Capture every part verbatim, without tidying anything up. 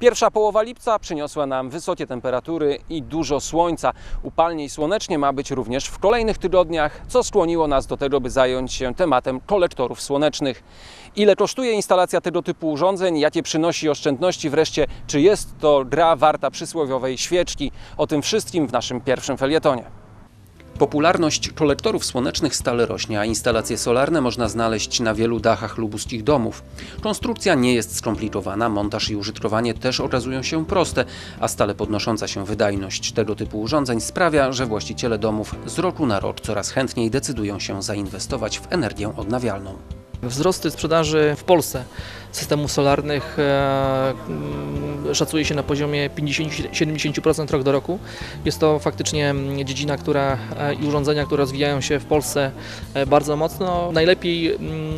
Pierwsza połowa lipca przyniosła nam wysokie temperatury i dużo słońca. Upalnie i słonecznie ma być również w kolejnych tygodniach, co skłoniło nas do tego, by zająć się tematem kolektorów słonecznych. Ile kosztuje instalacja tego typu urządzeń, jakie przynosi oszczędności, wreszcie czy jest to gra warta przysłowiowej świeczki? O tym wszystkim w naszym pierwszym felietonie. Popularność kolektorów słonecznych stale rośnie, a instalacje solarne można znaleźć na wielu dachach lubuskich domów. Konstrukcja nie jest skomplikowana, montaż i użytkowanie też okazują się proste, a stale podnosząca się wydajność tego typu urządzeń sprawia, że właściciele domów z roku na rok coraz chętniej decydują się zainwestować w energię odnawialną. Wzrosty sprzedaży w Polsce systemów solarnych e, szacuje się na poziomie pięćdziesiąt do siedemdziesięciu procent rok do roku. Jest to faktycznie dziedzina, która e, i urządzenia, które rozwijają się w Polsce e, bardzo mocno. Najlepiej e,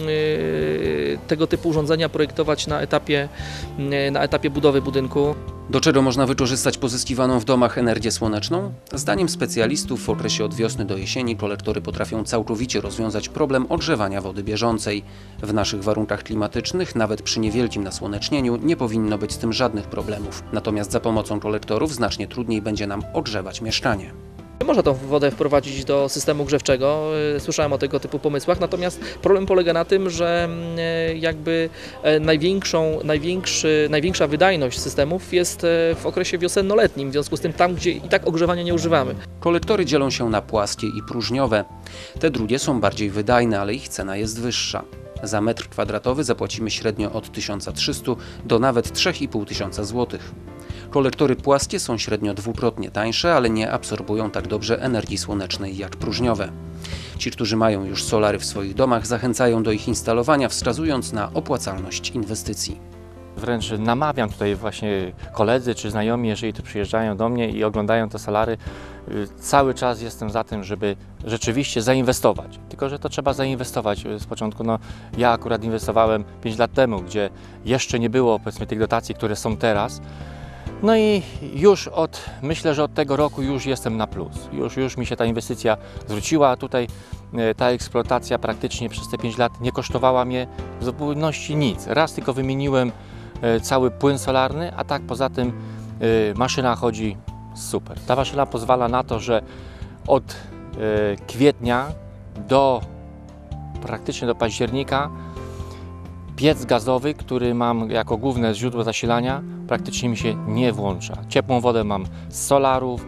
tego typu urządzenia projektować na etapie, e, na etapie budowy budynku. Do czego można wykorzystać pozyskiwaną w domach energię słoneczną? Zdaniem specjalistów w okresie od wiosny do jesieni kolektory potrafią całkowicie rozwiązać problem ogrzewania wody bieżącej. W naszych warunkach klimatycznych, nawet przy niewielkim nasłonecznieniu, nie powinno być z tym żadnych problemów. Natomiast za pomocą kolektorów znacznie trudniej będzie nam ogrzewać mieszkanie. Można tą wodę wprowadzić do systemu grzewczego, słyszałem o tego typu pomysłach, natomiast problem polega na tym, że jakby największą, największy, największa wydajność systemów jest w okresie wiosenno-letnim, w związku z tym tam, gdzie i tak ogrzewania nie używamy. Kolektory dzielą się na płaskie i próżniowe. Te drugie są bardziej wydajne, ale ich cena jest wyższa. Za metr kwadratowy zapłacimy średnio od tysiąca trzystu do nawet trzech i pół tysiąca złotych. Kolektory płaskie są średnio dwukrotnie tańsze, ale nie absorbują tak dobrze energii słonecznej jak próżniowe. Ci, którzy mają już solary w swoich domach, zachęcają do ich instalowania, wskazując na opłacalność inwestycji. Wręcz namawiam tutaj właśnie koledzy czy znajomi, jeżeli tu przyjeżdżają do mnie i oglądają te solary, cały czas jestem za tym, żeby rzeczywiście zainwestować. Tylko że to trzeba zainwestować z początku. No, ja akurat inwestowałem pięć lat temu, gdzie jeszcze nie było, powiedzmy, tych dotacji, które są teraz. No i już od, myślę, że od tego roku już jestem na plus. Już, już mi się ta inwestycja zwróciła, a tutaj ta eksploatacja praktycznie przez te pięć lat nie kosztowała mnie w zupełności nic. Raz tylko wymieniłem cały płyn solarny, a tak poza tym maszyna chodzi super. Ta maszyna pozwala na to, że od kwietnia do praktycznie do października piec gazowy, który mam jako główne źródło zasilania, praktycznie mi się nie włącza. Ciepłą wodę mam z solarów,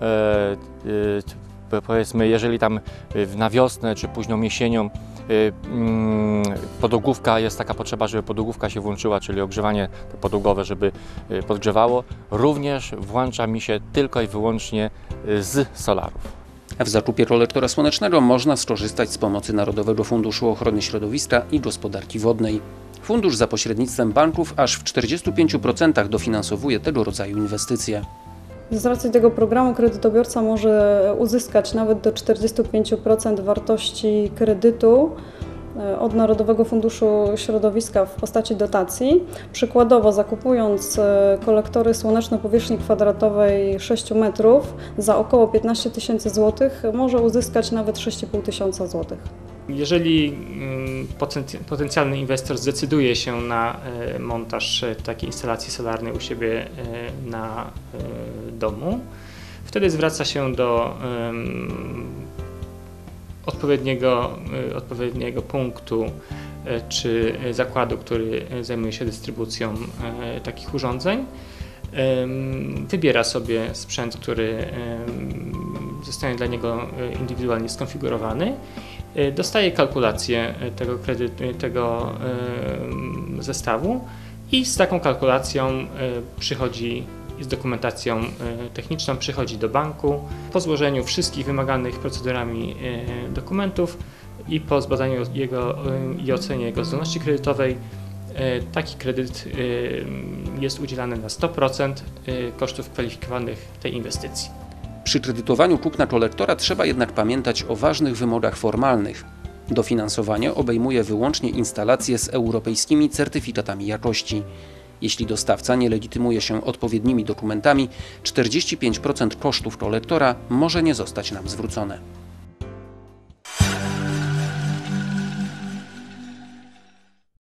e, e, powiedzmy, jeżeli tam na wiosnę czy późną jesienią e, mm, podłogówka, jest taka potrzeba, żeby podłogówka się włączyła, czyli ogrzewanie podłogowe, żeby podgrzewało, również włącza mi się tylko i wyłącznie z solarów. W zakupie kolektora słonecznego można skorzystać z pomocy Narodowego Funduszu Ochrony Środowiska i Gospodarki Wodnej. Fundusz za pośrednictwem banków aż w czterdziestu pięciu procentach dofinansowuje tego rodzaju inwestycje. Z racji tego programu kredytobiorca może uzyskać nawet do czterdziestu pięciu procent wartości kredytu od Narodowego Funduszu Środowiska w postaci dotacji. Przykładowo zakupując kolektory słoneczne powierzchni kwadratowej sześciu metrów za około piętnaście tysięcy złotych może uzyskać nawet sześć i pół tysiąca złotych. Jeżeli potencjalny inwestor zdecyduje się na montaż takiej instalacji solarnej u siebie na domu, wtedy zwraca się do Odpowiedniego, odpowiedniego punktu czy zakładu, który zajmuje się dystrybucją takich urządzeń. Wybiera sobie sprzęt, który zostanie dla niego indywidualnie skonfigurowany. Dostaje kalkulację tego, kredytu, tego zestawu i z taką kalkulacją przychodzi i z dokumentacją techniczną przychodzi do banku. Po złożeniu wszystkich wymaganych procedurami dokumentów i po zbadaniu jego i ocenie jego zdolności kredytowej taki kredyt jest udzielany na sto procent kosztów kwalifikowanych tej inwestycji. Przy kredytowaniu kupna kolektora trzeba jednak pamiętać o ważnych wymogach formalnych. Dofinansowanie obejmuje wyłącznie instalacje z europejskimi certyfikatami jakości. Jeśli dostawca nie legitymuje się odpowiednimi dokumentami, czterdzieści pięć procent kosztów kolektora może nie zostać nam zwrócone.